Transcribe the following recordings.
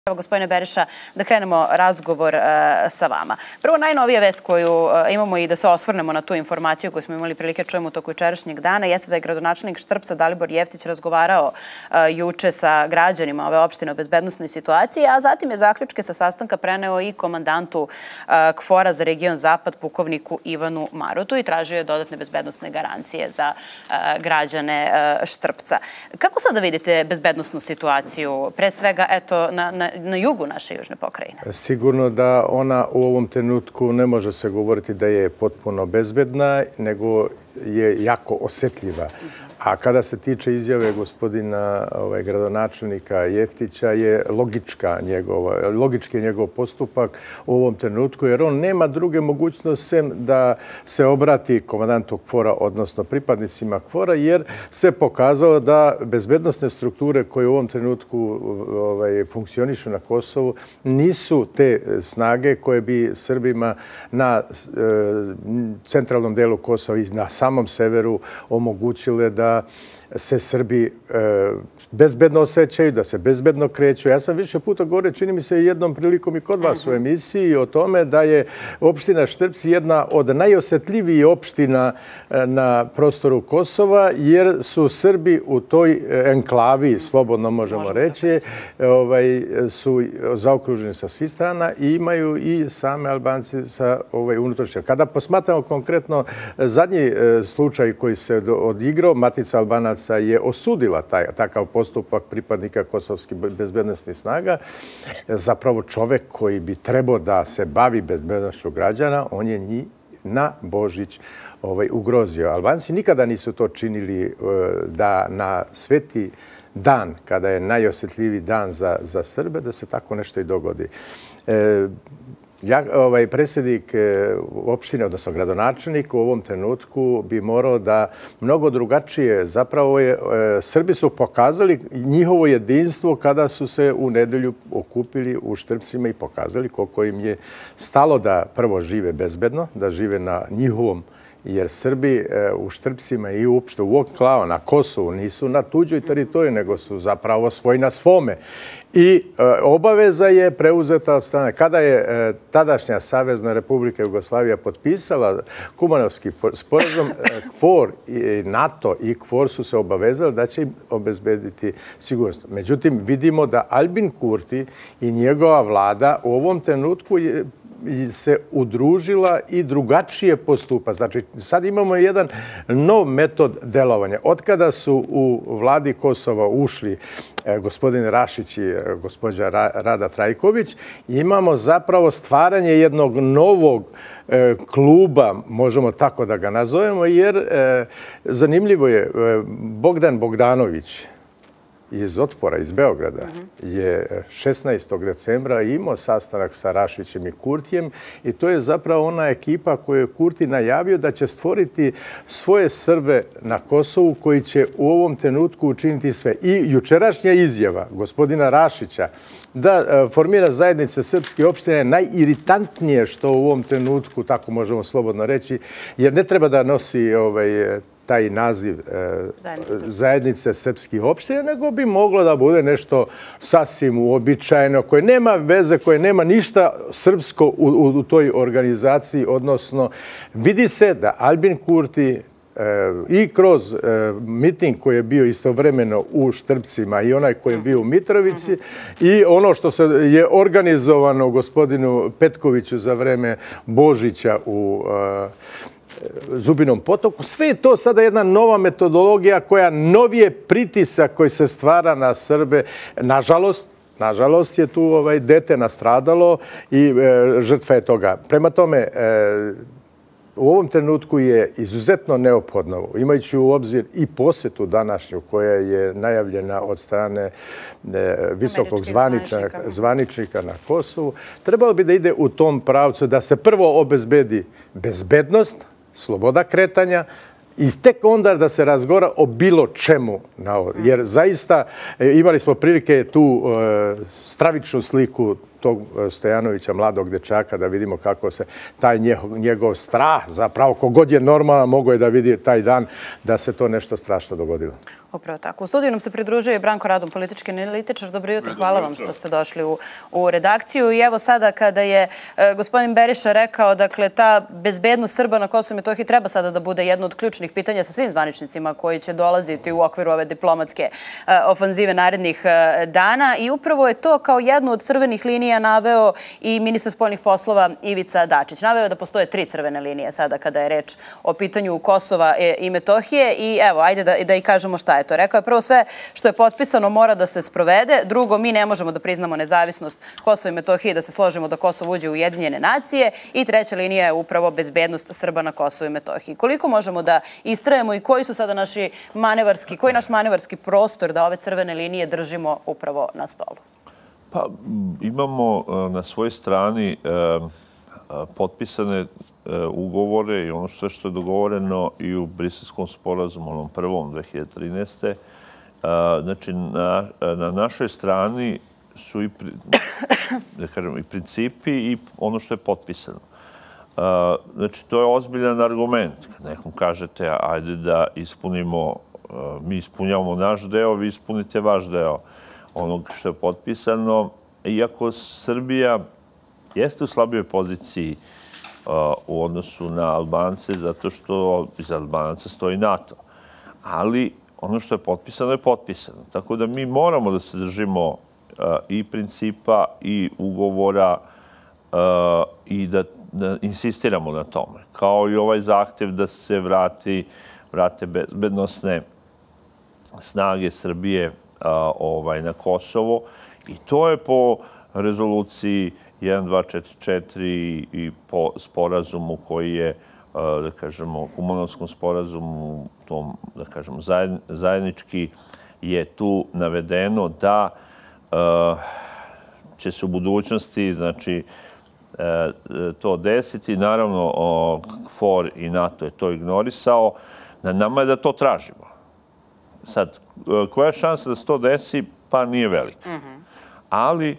Evo, gospodine Beriša, da krenemo razgovor sa vama. Prvo, najnovija vest koju imamo i da se osvrnemo na tu informaciju koju smo imali prilike čujemo u toku jučerašnjeg dana jeste da je gradonačelnik Štrpca Dalibor Jeftić razgovarao juče sa građanima ove opštine o bezbednosnoj situaciji, a zatim je zaključke sa sastanka preneo i komandantu KFOR-a za region Zapad, pukovniku Ivanu Marotu, i tražio je dodatne bezbednosne garancije za građane Štrpca. Kako sada vidite bezbednosnu situaciju, pre svega, eto, na jugu naše južne pokrajine? Sigurno da ona u ovom trenutku ne može se govoriti da je potpuno bezbedna, nego je jako osetljiva. A kada se tiče izjave gospodina gradonačelnika Jeftića, je logički njegov postupak u ovom trenutku, jer on nema druge mogućnosti sem da se obrati komandantu KFOR-a, odnosno pripadnicima KFOR-a, jer se pokazalo da bezbednosne strukture koje u ovom trenutku funkcionišu na Kosovu nisu te snage koje bi Srbima na centralnom delu Kosova i na samom severu omogućile da se Srbi bezbedno osjećaju, da se bezbedno kreću. Ja sam više puta govorio, čini mi se jednom prilikom i kod vas u emisiji, o tome da je opština Štrpci jedna od najosjetljivijih opština na prostoru Kosova, jer su Srbi u toj enklavi, slobodno možemo reći, su zaokruženi sa svih strana i imaju i same Albanci sa unutrašnje. Kada posmatramo konkretno zadnji slučaj koji se odigrao, Matica Albanaca je osudila takav postupak pripadnika kosovskih bezbednosnih snaga. Zapravo čovek koji bi trebao da se bavi bezbednošću građana, on je njih na Božić ugrozio. Albanci nikada nisu to činili da na sveti dan, kada je najosjetljiviji dan za Srbe, da se tako nešto i dogodi. Predsjednik opštine, odnosno gradonačelnik, u ovom trenutku bi morao da mnogo drugačije, zapravo Srbi su pokazali njihovo jedinstvo kada su se u nedelju okupili u Štrpcima i pokazali koliko im je stalo da prvo žive bezbedno, da žive na njihovom, jer Srbi u Štrpcima i uopšte u enklavi na Kosovu nisu na tuđoj teritoriji, nego su zapravo svoji na svome. I obaveza je preuzeta od strane. Kada je tadašnja Savezna Republika Jugoslavija potpisala Kumanovski sporazum, KFOR i NATO i KFOR su se obavezali da će im obezbediti sigurnost. Međutim, vidimo da Albin Kurti i njegova vlada u ovom trenutku se udružila i drugačije postupa. Znači, sad imamo jedan nov metod delovanja. Od kada su u vladi Kosova ušli gospodin Rašić i gospođa Rada Trajković, imamo zapravo stvaranje jednog novog kluba, možemo tako da ga nazovemo, jer zanimljivo je, Bogdan Bogdanović iz Otpora, iz Beograda, je 16. decembra imao sastanak sa Rašićem i Kurtijem i to je zapravo ona ekipa koju je Kurti najavio da će stvoriti svoje Srbe na Kosovu koji će u ovom trenutku učiniti sve. I jučerašnja izjava gospodina Rašića da formira zajednice srpske opštine je najiritantnije što u ovom trenutku, tako možemo slobodno reći, jer ne treba da nosi taj naziv zajednice srpskih opština, nego bi moglo da bude nešto sasvim uobičajeno, koje nema veze, koje nema ništa srpsko u toj organizaciji, odnosno vidi se da Albin Kurti i kroz miting koji je bio istovremeno u Štrpcima i onaj koji je bio u Mitrovici i ono što se je organizovano gospodinu Petkoviću za vreme Božića u Zubinom Potoku. Sve je to sada jedna nova metodologija koja novije pritisak koji se stvara na Srbe. Nažalost je tu dete nastradalo i žrtva je toga. Prema tome, u ovom trenutku je izuzetno neophodno, imajući u obzir i posjetu današnju koja je najavljena od strane visokog zvaničnika na Kosovu, trebalo bi da ide u tom pravcu da se prvo obezbedi bezbednost, sloboda kretanja i tek onda da se razgovara o bilo čemu. Jer zaista imali smo prilike tu stravičnu sliku tog Stojanovića, mladog dečaka, da vidimo kako se taj njegov strah, zapravo kogod je normalan, mogo je da vidi taj dan da se to nešto strašno dogodilo. Upravo tako. U studiju nam se pridružuje Branko Radon, politički analitičar. Dobro jutro, hvala vam što ste došli u redakciju. I evo sada kada je gospodin Beriša rekao, dakle, ta bezbednost Srba na Kosovu i Metohiji treba sada da bude jedno od ključnih pitanja sa svim zvaničnicima koji će dolaziti u okviru ove diplomatske ofanzive narednih dana. I upravo je to kao jednu od crvenih linija naveo i ministar spoljnih poslova Ivica Dačić. Naveo je da postoje 3 crvene linije sada kada je reč o pitanju Kosova i Metohije. I evo, ajde da i kažemo šta je to. Rekao je prvo, sve što je potpisano mora da se sprovede. Drugo, mi ne možemo da priznamo nezavisnost Kosova i Metohije, da se složimo da Kosovo uđe u Ujedinjene nacije. I treća linija je upravo bezbednost Srba na Kosovu i Metohiji. Koliko možemo da istrajemo i koji su sada koji je naš manevarski prostor da ove crvene linije držimo upravo na stolu? Pa imamo na svojoj strani potpisane ugovore i ono sve što je dogovoreno i u Briselskom sporazumu, onom prvom 2013. Znači, na našoj strani su i principi i ono što je potpisano. Znači, to je ozbiljan argument. Kad nekom kažete, ajde da ispunimo, mi ispunjavamo naš deo, vi ispunite vaš deo onog što je potpisano. Iako Srbija jeste u slabijoj poziciji u odnosu na Albance, zato što iza Albanaca stoji NATO. Ali ono što je potpisano. Tako da mi moramo da se držimo i principa i ugovora i da insistiramo na tome. Kao i ovaj zahtev da se vrate bezbednosne snage Srbije na Kosovo. I to je po rezoluciji 1244 i po sporazumu koji je, da kažemo, Kumanovskom sporazumu, tom, da kažemo, zajednički je tu navedeno da će se u budućnosti, znači, to desiti. Naravno, KFOR i NATO je to ignorisao. Na nama je da to tražimo. Sad, koja je šansa da se to desi? Pa nije velika. Ali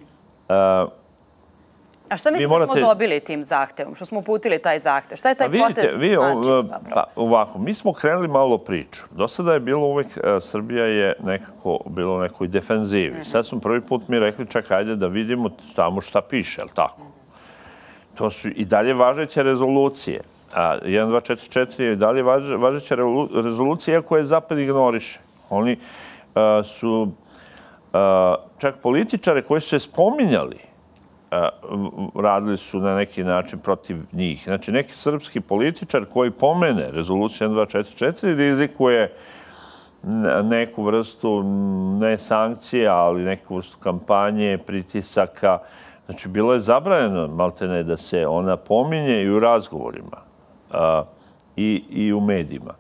a šta mislite da smo dobili tim zahtevom? Što smo uputili taj zahtev? Šta je taj potez značio zapravo? Ovako, mi smo krenuli malo priču. Do sada je bilo uvek, Srbija je nekako bilo u nekoj defenzivi. Sad smo prvi put mi rekli, čekaj, ajde da vidimo tamo šta piše, je li tako? To su i dalje važeće rezolucije. 1244 je i dalje važeća rezolucija, iako je Zapad ignoriše. Oni su čak političare koji su se spominjali radili su na neki način protiv njih. Znači, neki srpski političar koji pomene rezoluciju 1244 rizikuje neku vrstu, ne sankcija, ali neku vrstu kampanje, pritisaka. Znači, bilo je zabranjeno, maltene, da se ona pominje i u razgovorima i u medijima.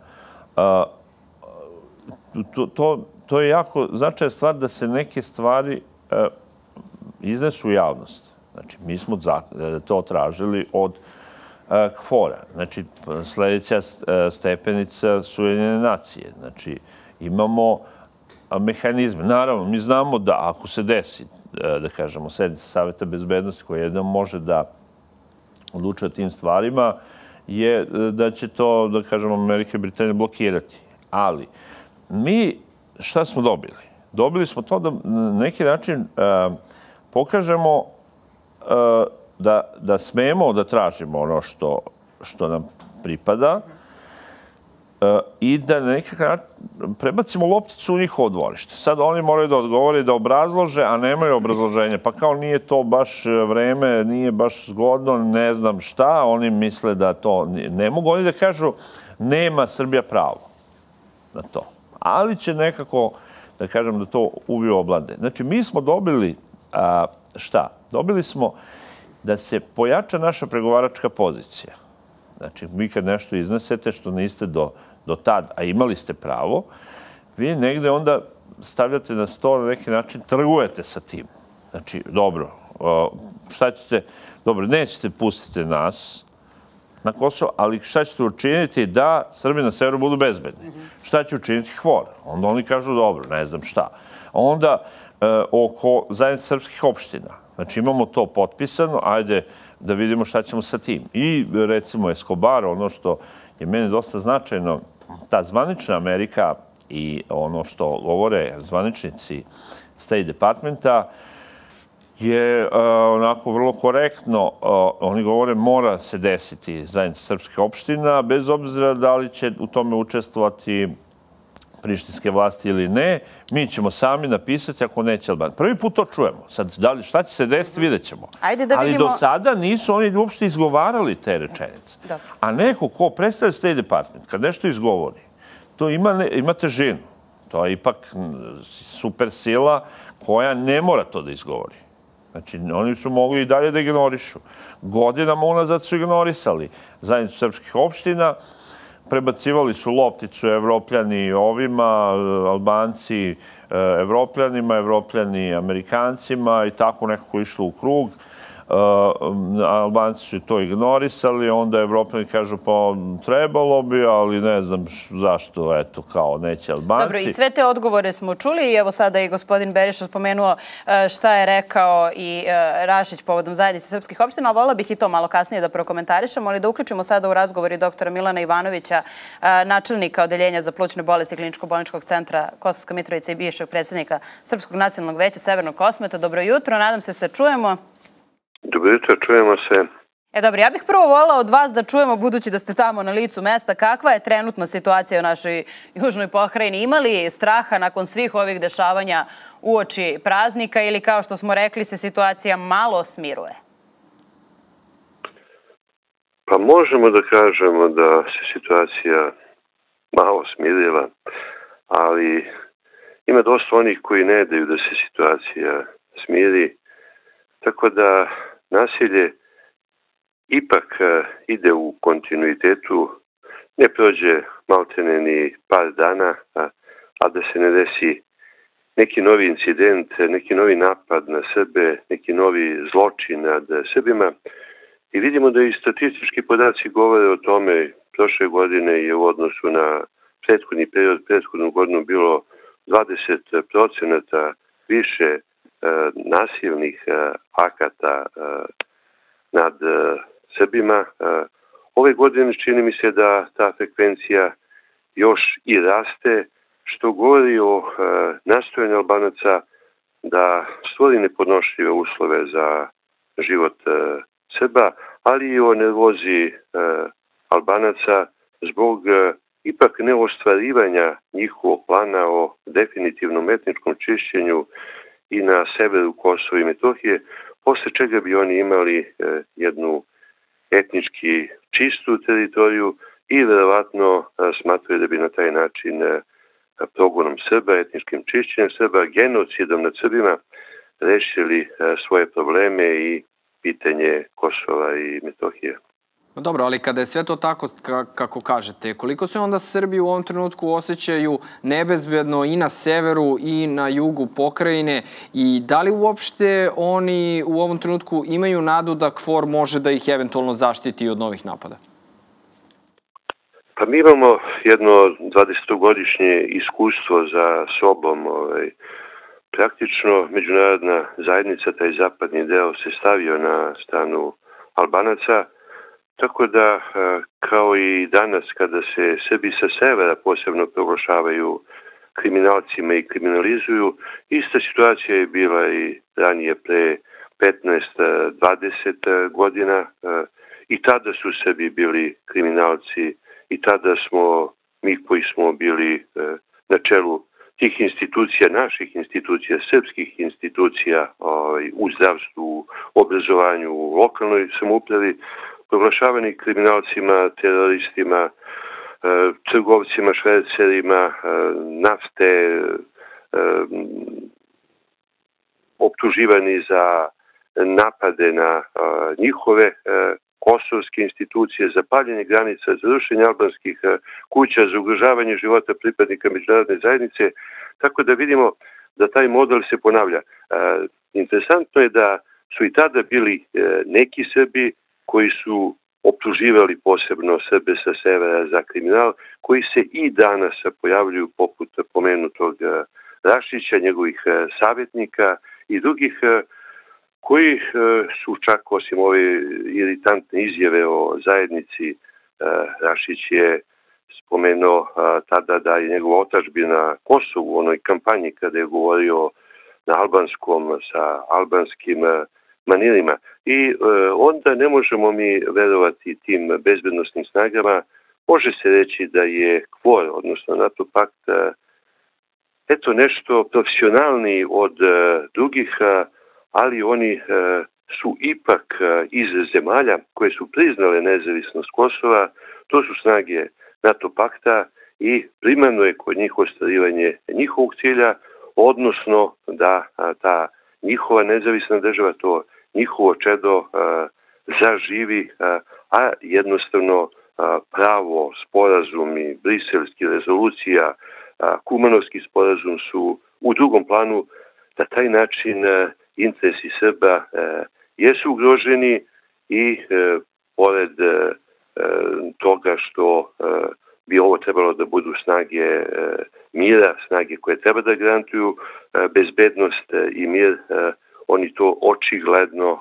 To je jako značajna stvar da se neke stvari iznesu u javnost. Znači, mi smo to tražili od KFOR-a. Znači, sljedeća stepenica su Ujedinjene nacije. Znači, imamo mehanizme. Naravno, mi znamo da ako se desi, da kažemo, sednica Saveta bezbednosti koja jednom može da odluče o tim stvarima, je da će to, da kažemo, Amerika i Britanija blokirati. Ali, mi šta smo dobili? Dobili smo to da na neki način pokažemo da smemo da tražimo ono što nam pripada i da na nekakav način prebacimo lopticu u njihovo dvorište. Sad oni moraju da odgovore, da obrazlože, a nemaju obrazloženje. Pa kao nije to baš vreme, nije baš zgodno, ne znam šta. Oni misle da to ne mogu. Oni da kažu nema Srbija pravo na to. Ali će nekako, da kažem, da to uviju oblade. Znači, mi smo dobili šta? Dobili smo da se pojača naša pregovaračka pozicija. Znači, vi kad nešto iznesete što niste do tad, a imali ste pravo, vi negde onda stavljate na sto na neki način, trgujete sa tim. Znači, dobro, šta ćete? Dobro, nećete pustiti nas na Kosovo, ali šta ćete učiniti da Srbi na severu budu bezbedni? Šta će učiniti KFOR? Onda oni kažu, dobro, ne znam šta. Onda oko zajednice srpskih opština. Znači imamo to potpisano, ajde da vidimo šta ćemo sa tim. I recimo Escobar, ono što je meni dosta značajno, ta zvanična Amerika i ono što govore zvaničnici State Departmenta je onako vrlo korektno. Oni govore mora se desiti zajednica srpskih opština, bez obzira da li će u tome učestvovati prištinske vlasti ili ne, mi ćemo sami napisati ako neće Albanija. Prvi put to čujemo. Sad, šta će se desiti, vidjet ćemo. Ali do sada nisu oni uopšte izgovarali te rečenice. A neko ko predstavlja State Department, kad nešto izgovori, to ima težinu. To je ipak super sila koja ne mora to da izgovori. Znači, oni su mogli i dalje da ignorišu. Godinama unazad su ignorisali zajednicu srpskih opština, prebacivali su lopticu Evropljani ovima, Albanci Evropljanima, Evropljani Amerikancima i tako nekako išlo u krug. Albanci su to ignorisali, onda Evropljani kažu pa trebalo bi, ali ne znam zašto, eto, kao neće Albanci. Dobro, i sve te odgovore smo čuli i evo sada i gospodin Beriša spomenuo šta je rekao i Rašić povodom zajednice srpskih opština, ali volila bih i to malo kasnije da prokomentarišemo, ali da uključimo sada u razgovor i doktora Milana Ivanovića, načelnika Odeljenja za plućne bolesti Kliničko-bolničkog centra Kosovska Mitrovica i bivšeg predsjednika Srpskog nacionalnog veća Severnog Kosmeta. Dobro jutro, nadam se čujemo. Dobro jutro, čujemo se. Dobro, ja bih prvo volila od vas da čujemo, budući da ste tamo na licu mesta, kakva je trenutno situacija u našoj južnoj pokrajini? Ima li straha nakon svih ovih dešavanja uoči praznika ili, kao što smo rekli, se situacija malo smiruje? Pa možemo da kažemo da se situacija malo smirila, ali ima dosta onih koji ne daju da se situacija smiri, tako da nasilje ipak ide u kontinuitetu, ne prođe maltene ni par dana, a da se ne desi neki novi incident, neki novi napad na Srbe, neki novi zločin nad Srbima. I vidimo da i statistički podaci govore o tome. Prošle godine je u odnosu na prethodni period, prethodnu godinu bilo 20% više nasilnih akata nad Srbima. Ove godine čini mi se da ta frekvencija još i raste, što govori o nastojanju Albanaca da stvori nepodnošljive uslove za život Srba, ali i o nervozi Albanaca zbog ipak neostvarivanja njihovog plana o definitivnom etničkom čišćenju i na severu Kosova i Metohije, posle čega bi oni imali jednu etnički čistu teritoriju i verovatno smatraju da bi na taj način progonom Srba, etničkim čišćenjem Srba, genocidom nad Srbima rešili svoje probleme i pitanje Kosova i Metohije. Dobro, ali kada je sve to tako kako kažete, koliko se onda Srbi u ovom trenutku osjećaju nebezbedno i na severu i na jugu pokrajine i da li uopšte oni u ovom trenutku imaju nadu da KFOR može da ih eventualno zaštiti od novih napada? Pa mi imamo jedno 20-godišnje iskustvo za sobom. Praktično međunarodna zajednica, taj zapadni deo, se stavio na stranu Albanaca, tako da, kao i danas, kada se Srbi sa severa posebno proglašavaju kriminalcima i kriminalizuju, ista situacija je bila i ranije pre 15-20 godina. I tada su Srbi bili kriminalci i tada smo, mi koji smo bili na čelu tih institucija, naših institucija, srpskih institucija u zdravstvu, u obrazovanju, u lokalnoj samoupravi, proglašavani kriminalcima, teroristima, trgovcima, švercerima, nafte, optuživani za napade na njihove kosovske institucije, za paljenje granica, za rušenje albanskih kuća, za ugrožavanje života pripadnika međunarodne zajednice, tako da vidimo da taj model se ponavlja. Interesantno je da su i tada bili neki Srbi koji su optuživali posebno Srbe sa severa za kriminal, koji se i danas pojavljuju poput pomenutog Rašića, njegovih savjetnika i drugih. koji su čak osim ove iritantne izjave o zajednici, Rašić je spomenuo tada da je njegova otadžbina na Kosovu u onoj kampanji kada je govorio na albanskom sa albanskim manirima. I onda ne možemo mi verovati tim bezbednostnim snagama. Može se reći da je KFOR, odnosno NATO pakt, eto nešto profesionalniji od drugih, ali oni su ipak iz zemalja koje su priznale nezavisnost Kosova. To su snage NATO pakta i primarno je kod njih ostvarivanje njihovog cilja, odnosno da ta njihova nezavisna država, to njihovo čedo zaživi, a jednostavno pravo, sporazumi, briselski rezolucija, Kumanovski sporazum su u drugom planu. Na taj način interesi Srba jesu ugroženi i pored toga što bi ovo trebalo da budu snage mira, snage koje treba da garantuju bezbednost i mir, oni to očigledno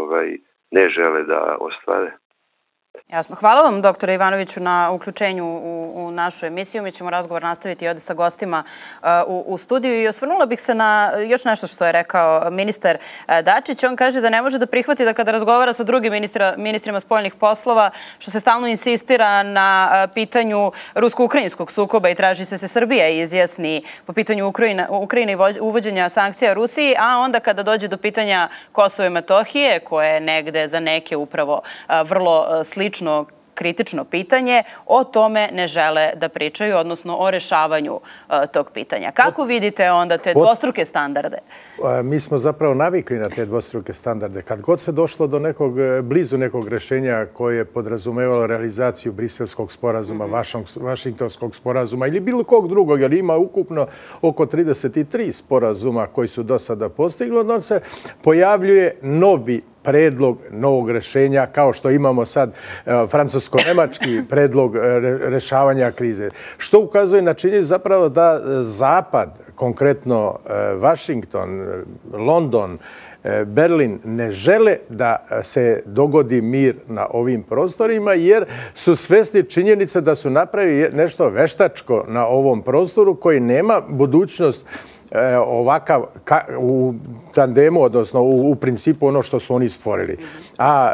ne žele da ostvare. Jasno. Hvala vam, doktore Ivanoviću, na uključenju u našu emisiju. Mi ćemo razgovor nastaviti ovdje sa gostima u studiju. I osvrnula bih se na još nešto što je rekao ministar Dačić. On kaže da ne može da prihvati da kada razgovara sa drugim ministrima spoljnih poslova, što se stalno insistira na pitanju rusko-ukrajinskog sukoba i traži se Srbija izjasni po pitanju Ukrajine i uvođenja sankcija Rusiji, a onda kada dođe do pitanja Kosova i Metohije, koje je negde za neke upravo vrlo slično kritično pitanje, o tome ne žele da pričaju, odnosno o rešavanju tog pitanja. Kako vidite onda te dvostruke standarde? Mi smo zapravo navikli na te dvostruke standarde. Kad god se došlo do blizu nekog rešenja koje je podrazumevalo realizaciju Briselskog sporazuma, Vašingtonskog sporazuma ili bilo kog drugog, jer ima ukupno oko 33 sporazuma koji su do sada postigli, onda se pojavljuje novi predlog novog rešenja, kao što imamo sad francusko-nemački predlog rešavanja krize. Što ukazuje na činjenicu zapravo da Zapad, konkretno Vašington, London, Berlin, ne žele da se dogodi mir na ovim prostorima, jer su svesni činjenice da su napravili nešto veštačko na ovom prostoru koji nema budućnost ovakav u tandemu, odnosno u principu ono što su oni stvorili. A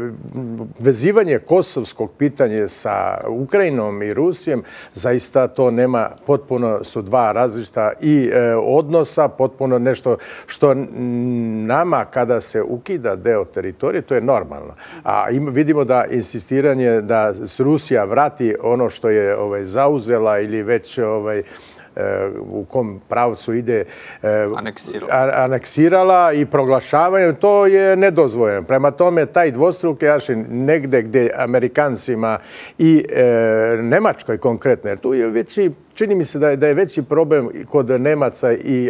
vezivanje kosovskog pitanja sa Ukrajinom i Rusijom, zaista to nema, potpuno su dva različita i odnosa, potpuno nešto što nama kada se ukida deo teritorije, to je normalno. A vidimo da insistiranje da Rusija vrati ono što je zauzela ili već u kom pravcu ide aneksirala i proglašavanje, to je nedozvoljeno. Prema tome, taj dvostruki aršin negde gde Amerikancima i Nemačkoj konkretno, jer tu je veći, čini mi se da je veći problem kod Nemaca i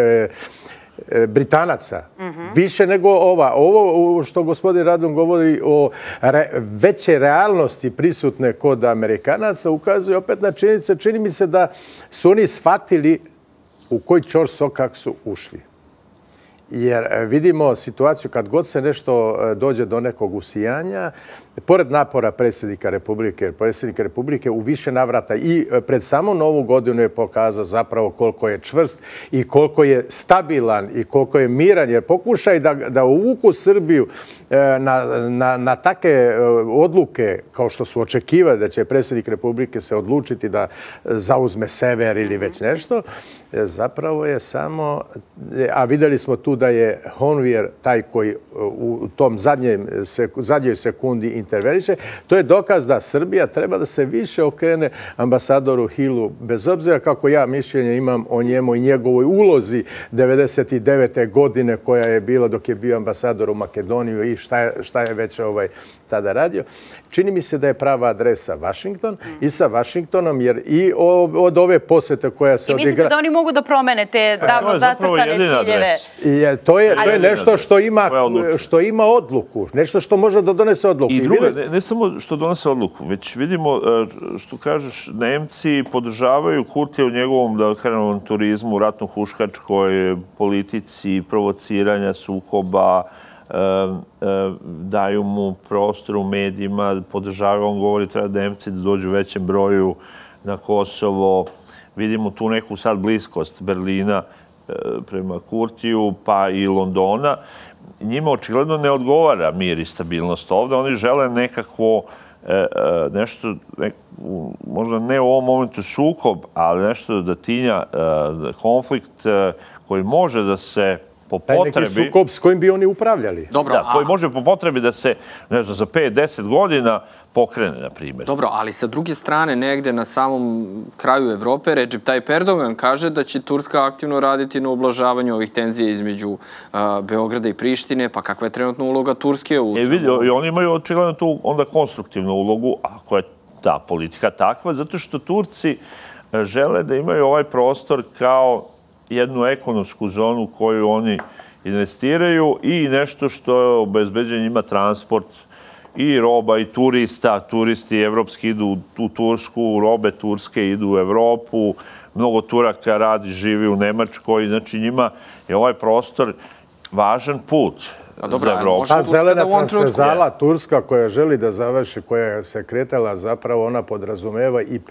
Britanaca. Više nego ova. Ovo što gospodin Radon govori o veće realnosti prisutne kod Amerikanaca ukazuje opet na činjenice. Čini mi se da su oni shvatili u koji ćorsokak su ušli. Jer vidimo situaciju kad god se nešto dođe do nekog usijanja, pored napora predsjednika Republike u više navrata i pred samo Novu godinu je pokazao zapravo koliko je čvrst i koliko je stabilan i koliko je miran, jer pokušaj da uvuku Srbiju na takve odluke kao što su očekivali da će predsjednik Republike se odlučiti da zauzme sever ili već nešto, zapravo je samo, a vidjeli smo tu da je Honvier taj koji u tom zadnjoj sekundi interveniše, to je dokaz da Srbija treba da se više okrene ambasadoru Hillu, bez obzira kako ja mišljenje imam o njemu i njegovoj ulozi 1999. godine koja je bila dok je bio ambasador u Makedoniju i šta je već tada radio. Čini mi se da je prava adresa Vašington i sa Vašingtonom, jer i od ove posete koja se odigra... I mislite da oni mogu da promene te davno zacrtane ciljeve. I to je nešto što ima odluku, nešto što može da donese odluku. I drugo, ne samo što donese odluku, već vidimo, što kažeš, Nemci podržavaju Kurtija u njegovom, da kažem, turizmu, ratno-huškačkoj politici, provociranja, sukoba, daju mu prostor u medijima, podržavaju, on govori treba Nemci da dođu u većem broju na Kosovo. Vidimo tu neku sad bliskost Berlina prema Kurtiju, pa i Londona. Njima očigledno ne odgovara mir i stabilnost ovde. Oni žele nekako nešto, možda ne u ovom momentu sukob, ali nešto da tinja konflikt koji može da se po potrebi... Taj neki sukob s kojim bi oni upravljali. Dobro, koji može po potrebi da se, ne znam, za 5-10 godina pokrene, na primjer. Dobro, ali sa druge strane, negde na samom kraju Evrope, Recep Tayyip Erdogan kaže da će Turska aktivno raditi na ublažavanju ovih tenzija između Beograda i Prištine, pa kakva je trenutna uloga Turske u... I oni imaju očigledno tu onda konstruktivnu ulogu, ako je ta politika takva, zato što Turci žele da imaju ovaj prostor kao jednu ekonomsku zonu koju oni investiraju i nešto što je obezbeđen njima transport i roba i turista. Turisti evropski idu u Tursku, robe turske idu u Evropu, mnogo Turaka radi, živi u Nemačkoj. Znači njima je ovaj prostor važan put za Evropu. Ta zelena transverzala Turska koja želi da završi, koja se kretala, zapravo ona podrazumeva i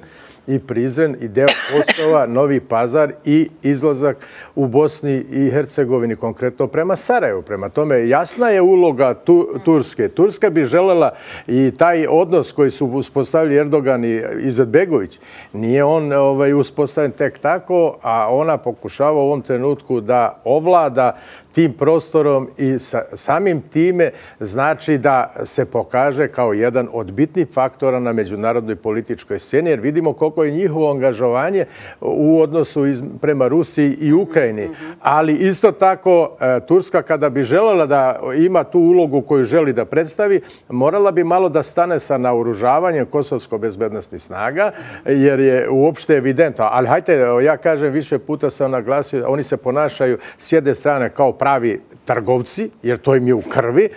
Prizren i deo Kosova, Novi Pazar i izlazak u Bosni i Hercegovini, konkretno prema Sarajevu. Prema tome, jasna je uloga Turske. Turska bi želela i taj odnos koji su uspostavili Erdogan i Izetbegović, nije on uspostavljen tek tako, a ona pokušava u ovom trenutku da ovlada tim prostorom i samim time znači da se pokaže kao jedan od bitnih faktora na međunarodnoj političkoj sceni, jer vidimo koliko je njihovo angažovanje u odnosu prema Rusiji i Ukrajini. Ali isto tako Turska kada bi želela da ima tu ulogu koju želi da predstavi, morala bi malo da stane sa naoružavanjem kosovsko-bezbednostnih snaga, jer je uopšte evidentno. Ali hajte, ja kažem, više puta sam naglasio, oni se ponašaju s jedne strane kao pravi trgovci, jer to im je u krvi,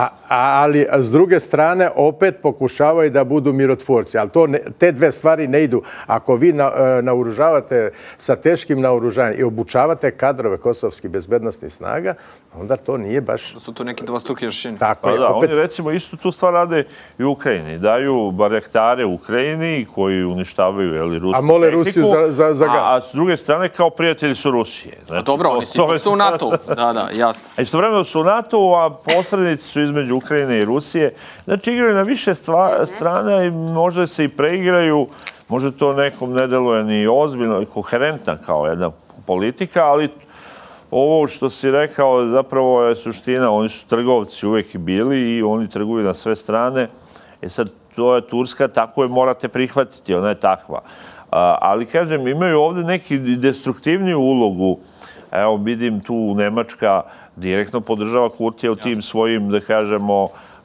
ali s druge strane opet pokušavaju da budu mirotvorci. Ali te dve stvari ne idu. Ako vi naoružavate sa teškim naoružanjem i obučavate kadrove kosovskih bezbednostnih snaga, onda to nije baš... Da su to neki dvostruki aršini. Tako je. Oni recimo istu tu stvar rade i u Ukrajini. Daju barjaktare u Ukrajini koji uništavaju rusku tehniku. A mole Rusiju za gas. A s druge strane kao prijatelji su Rusije. Dobro, oni su u NATO. Da, jasno. A istovremeno su u NATO, a posrednici su između Ukrajine i Rusije. Znači, igraju na više strana i možda se i preigraju. Možda to nekom ne deluje ni ozbiljno i koherentna kao jedna politika, ali ovo što si rekao zapravo je suština. Oni su trgovci uvek i bili i oni trguju na sve strane. Sad, to je Turska, tako je morate prihvatiti, ona je takva. Ali, kažem, imaju ovde neki destruktivniju ulogu. Evo, vidim tu Nemačka direktno podržava Kurtija u tim svojim, da kažemo,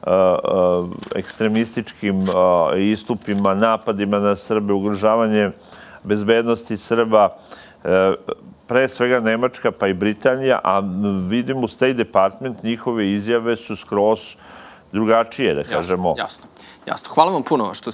ekstremističkim istupima, napadima na Srbe, ugrožavanje bezbednosti Srba, pre svega Nemačka pa i Britanija, a vidim u State Department njihove izjave su skroz drugačije, da kažemo. Jasno. Hvala vam puno što ste